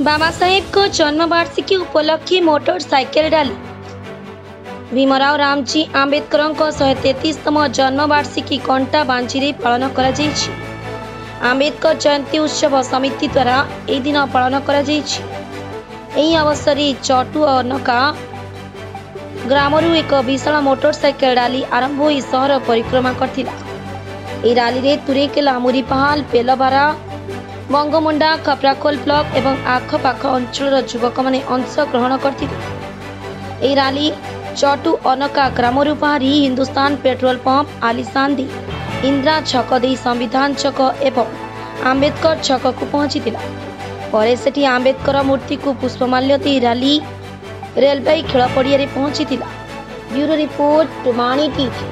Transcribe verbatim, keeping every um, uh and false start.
बाबा साहेब को जन्म वार्षिकी उपलक्षे मोटरसाइकेल रैली। भीमराव रामजी आंबेडकर शहे तैंतीसतम जन्म वार्षिकी कंटा बांझी पालन करा जायछि। आंबेडकर जयंती उत्सव समिति द्वारा यह दिन पालन करा जायछि। एही अवसर चटू अनका ग्रामरू एक विशाल मोटरसाइकेल रैली आरंभ हो सहर परिक्रमा करथिला। एही रैली रे तुरेकेला, मुरीपाहाल, बेलबारा, बंगमुंडा, खपराखोल ब्लॉक एवं आखपाख अंचल युवक मैंने अंश ग्रहण करथिले। एही रैली चटू अनका ग्रामरू बाहरी हिंदुस्तान पेट्रोल पंप, आलिशांदी, इंदिरा छक दे संविधान छक एवं आंबेडकर छक को पहुंचीला। परे सेठी आंबेडकर मूर्ति को पुष्पमाल्य दे रैली रेलवे खेल पड़िया रे पहुंचीला। ब्यूरो रिपोर्ट टुमाणी टीवी।